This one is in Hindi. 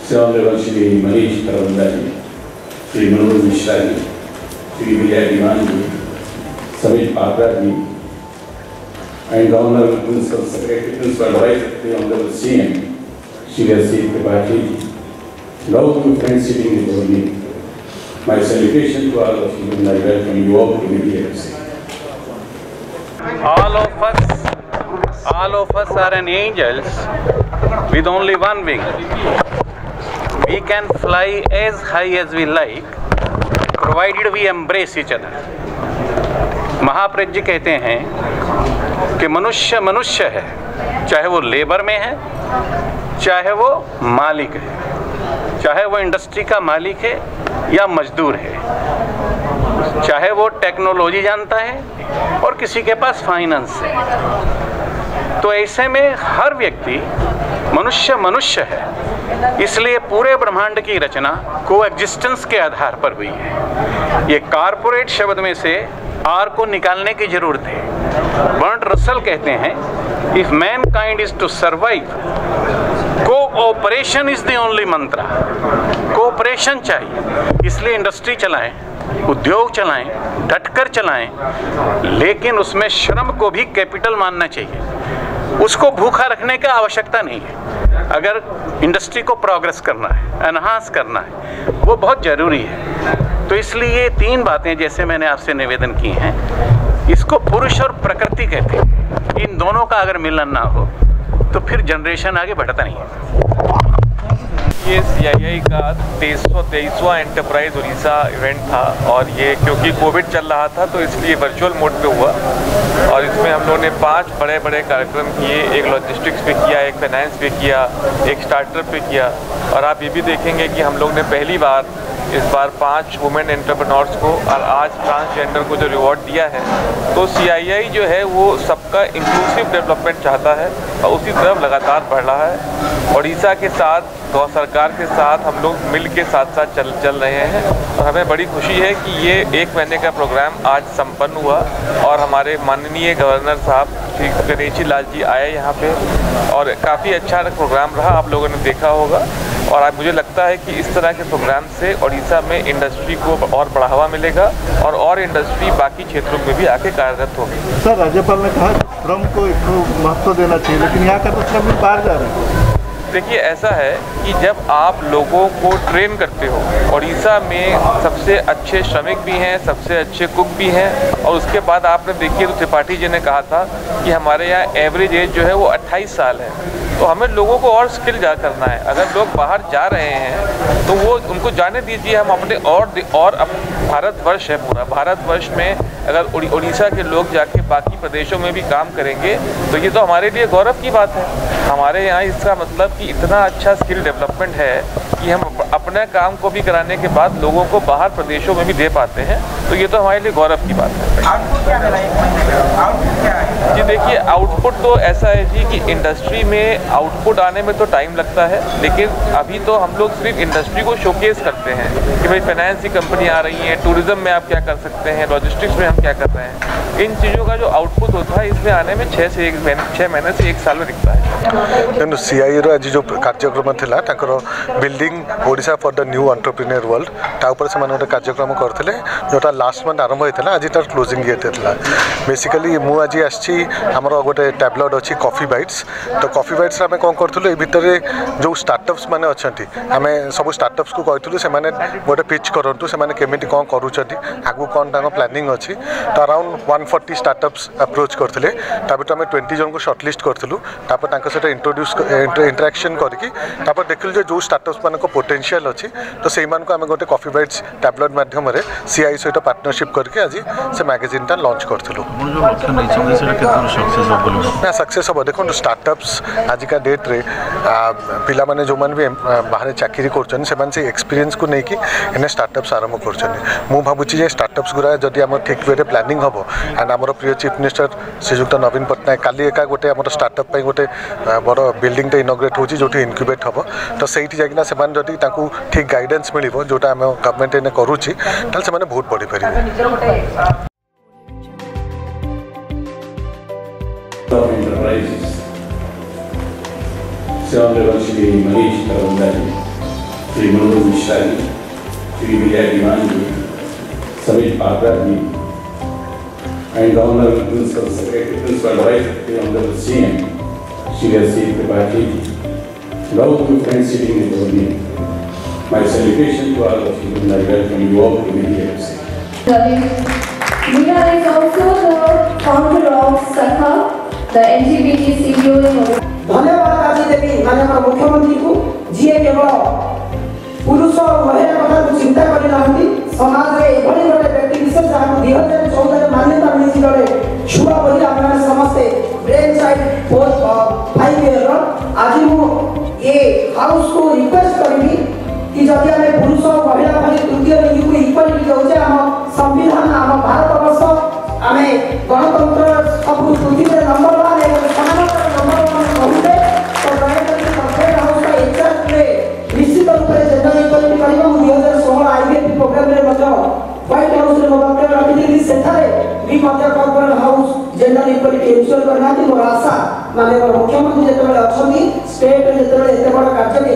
Honorable Shri Manish Karavandari, Shri Manoj Mishra ji, Shri Vijay Diwan ji, Samit Patra ji, and the Honorable Principal Secretary, Principal Vice Secretary, Honorable CM, Shri S.C. Tripathi ji, and all the friends sitting before me. My salutation to all of you, and I welcome you all to media. All of us are an angels with only one wing. We can fly as high as we like, provided we embrace each other. Mahapragya कहते हैं कि मनुष्य मनुष्य है, चाहे वो लेबर में है, चाहे वो मालिक है, चाहे वो इंडस्ट्री का मालिक है या मजदूर है, चाहे वो टेक्नोलॉजी जानता है और किसी के पास फाइनेंस है। तो ऐसे में हर व्यक्ति मनुष्य मनुष्य है, इसलिए पूरे ब्रह्मांड की रचना कोएग्जिस्टेंस के आधार पर हुई है। ये कारपोरेट शब्द में से आर को निकालने की जरूरत है। बर्ट रसल कहते हैं, if mankind is to survive, cooperation is the only mantra. Cooperation चाहिए, इसलिए इंडस्ट्री चलाएं, उद्योग चलाएं, डटकर चलाएं, लेकिन उसमें श्रम को भी कैपिटल मानना चाहिए। उसको भूखा रखने की आवश्यकता नहीं है। अगर इंडस्ट्री को प्रोग्रेस करना है, एनहांस करना है, वो बहुत ज़रूरी है। तो इसलिए ये तीन बातें जैसे मैंने आपसे निवेदन की हैं, इसको पुरुष और प्रकृति कहते हैं। इन दोनों का अगर मिलन ना हो तो फिर जनरेशन आगे बढ़ता नहीं है। ये CII का 23वां एंटरप्राइज उड़ीसा इवेंट था और ये क्योंकि कोविड चल रहा था तो इसलिए वर्चुअल मोड पे हुआ और इसमें हम लोगों ने 5 बड़े बड़े कार्यक्रम किए। एक लॉजिस्टिक्स पे किया, एक फाइनेंस पे किया, एक स्टार्टअप पे किया और आप ये भी देखेंगे कि हम लोग ने पहली बार इस बार 5 वुमेन एंटरप्रेन्योर्स को और आज ट्रांसजेंडर को जो रिवॉर्ड दिया है। तो CII जो है वो सबका इंक्लूसिव डेवलपमेंट चाहता है और उसी तरफ लगातार बढ़ रहा है। उड़ीसा के साथ गौ सरकार के साथ हम लोग मिल के साथ साथ चल रहे हैं और हमें बड़ी खुशी है कि ये 1 महीने का प्रोग्राम आज संपन्न हुआ और हमारे माननीय गवर्नर साहब श्री गणेशी लाल जी आए यहाँ पे और काफ़ी अच्छा प्रोग्राम रहा, आप लोगों ने देखा होगा। और आज मुझे लगता है कि इस तरह के प्रोग्राम से उड़ीसा में इंडस्ट्री को और बढ़ावा मिलेगा और इंडस्ट्री बाकी क्षेत्रों में भी आके कार्यरत होगी। सर, राज्यपाल ने कहा श्रम को महत्व देना चाहिए, लेकिन यहाँ का तो श्रमिक बाहर जा रहे हैं। देखिए, ऐसा है कि जब आप लोगों को ट्रेन करते हो, उड़ीसा में सबसे अच्छे श्रमिक भी हैं, सबसे अच्छे कुक भी हैं और उसके बाद आपने देखिए तो त्रिपाठी जी ने कहा था कि हमारे यहाँ एवरेज एज जो है वो 28 साल है। तो हमें लोगों को और स्किल जा करना है। अगर लोग बाहर जा रहे हैं तो वो उनको जाने दीजिए। हम अपने और भारतवर्ष है, पूरा भारतवर्ष में अगर उड़ीसा के लोग जाके बाकी प्रदेशों में भी काम करेंगे तो ये तो हमारे लिए गौरव की बात है। हमारे यहाँ इसका मतलब कि इतना अच्छा स्किल डेवलपमेंट है कि हम अपने काम को भी कराने के बाद लोगों को बाहर प्रदेशों में भी दे पाते हैं, तो ये तो हमारे लिए गौरव की बात है। आउटपुट क्या मिला आउटपुट क्या है? जी देखिए, आउटपुट तो ऐसा है जी कि इंडस्ट्री में आउटपुट आने में तो टाइम लगता है, लेकिन अभी तो हम लोग सिर्फ इंडस्ट्री को शोकेस करते हैं कि भाई फाइनेंस की कंपनी आ रही है, टूरिज्म में आप क्या कर सकते हैं, लॉजिस्टिक्स में हम क्या कर रहे हैं। इन चीज़ों का जो आउटपुट होता है इसमें आने में 6 महीने से 1 साल में दिखता है। CII आज जो कार्यक्रम थिला ताकर building Odisha for the new entrepreneur world ता ऊपर से गोटे कार्यक्रम करते जोटा लास्ट मंथ आरंभ होता आज तार क्लोजिंग ये था। बेसिकली मु आज आसी आमर गोटे टैबलेट अच्छी कॉफी बाइट्स। तो कॉफी बाइट्स आम कौन करूँ, भितर जो स्टार्टअप्स मैंने अच्छा आम सब स्टार्टअप्स को कहूँ से गोटे पिच करूँ से केमी कौन करूँ आगू कौन प्लानिंग अच्छी। तो अराउंड 140 स्टार्टअप्स अप्रोच करते भर आम 20 जन को सर्टलिस्ट करूँ। सहित इंट्रोड्यूस इंटरेक्शन करके देखिलु जो स्टार्टअप्स मान पोटेंशियल अच्छी तो से आम गोटे कॉफी बाइट्स टैबलेट माध्यम CII सहित पार्टनरशिप करके आज से मैगजीन लॉन्च करूँ। ना सक्सेस हम देखो स्टार्टअप्स आजिका डेट रे पिला माने जो मान भी बाहर चाकरी कर एक्सपीरियंस को लेकिन स्टार्टअप्स आरंभ कर भावुँ स्टार्टअप्स गुरा जदि आम ठीक वे प्लानिंग हम एंड आमर प्रिय चीफ मिनिस्टर श्रीजुक्त नवीन पट्टनायक काली एका गोटे आम स्टार्टअप गोटे बड़ बिल्डिंग इनॉग्रेट होची जो इनक्यूबेट हम तो सही जाकिना से जदि ठीक गाइडेंस मिल जोटा आम गवर्नमेंट करुच्ची से बहुत बढ़ी पारे। Honorable Shri Manish Karavandari, Shri Manoj Mishra ji, Shri Vijay Diwan ji, Sameer Patra ji, and the Honorable Principal Secretary, Principal Director, Honorable CM, Shri S.C. Tripathi, lovely friends sitting in the room. My salutation to all of you and I welcome you all to BDFC. Meera is also the founder of Sakha, the LGBT CBO in Odisha. धन्यवाद आज देवी माननीय मुख्यमंत्री को जी केवल पुरुष और महिला कथा को चिंता कर नाहंती समाज रे एभली गोटे व्यक्ति विशेष जहाँ 2014 मान्यता मिली गले छुआ बोली आपने समस्ते ब्रेन चाइल्ड 5 ईयर आज मु ये हाउस को रिक्वेस्ट करी कि जब हमें पुरुष और महिला भली तृतीय लिंग को इक्वालिटी होचे हम संविधान हम भारत वर्ष हमें गणतंत्र सब पृथ्वी रे नंबर 1 है समानता नंबर 1 कहते तो दयाकरी प्रत्येक हाउस का एग्जैक्ट रे निश्चित रूप से जेंडर इक्वालिटी करबा 2016 आईवीएफ प्रोग्राम रे मध्य व्हाइट हाउस रे वक्तव्य रखिली सेठारे भी मध्य corporate house gender equality ensure करना थी मोर आशा माननीय मुख्यमंत्री जेतबे अछनी स्टेट जेतबे एते बड़ कार्य